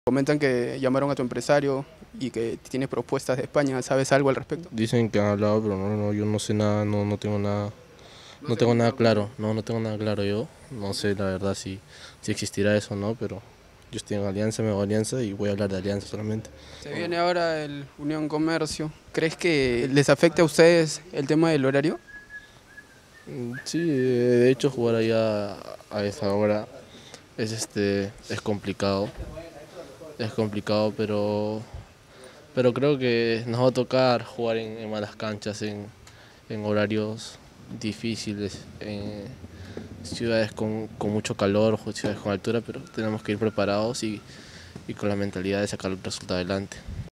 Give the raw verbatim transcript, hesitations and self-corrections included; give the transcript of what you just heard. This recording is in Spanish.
Comentan que llamaron a tu empresario y que tienes propuestas de España. ¿Sabes algo al respecto? Dicen que han hablado, pero no, no, yo no sé nada, no, no tengo nada, no tengo nada claro, no, no tengo nada claro yo. No sé la verdad si, si existirá eso o no, pero yo estoy en Alianza, me hago Alianza y voy a hablar de Alianza solamente. Se viene ahora el Unión Comercio. ¿Crees que les afecta a ustedes el tema del horario? Mm, Sí, de hecho jugar allá a esa hora es este es complicado, es complicado, pero pero creo que nos va a tocar jugar en, en malas canchas, en, en horarios difíciles, en ciudades con, con mucho calor, ciudades con altura, pero tenemos que ir preparados y, y con la mentalidad de sacar el resultado adelante.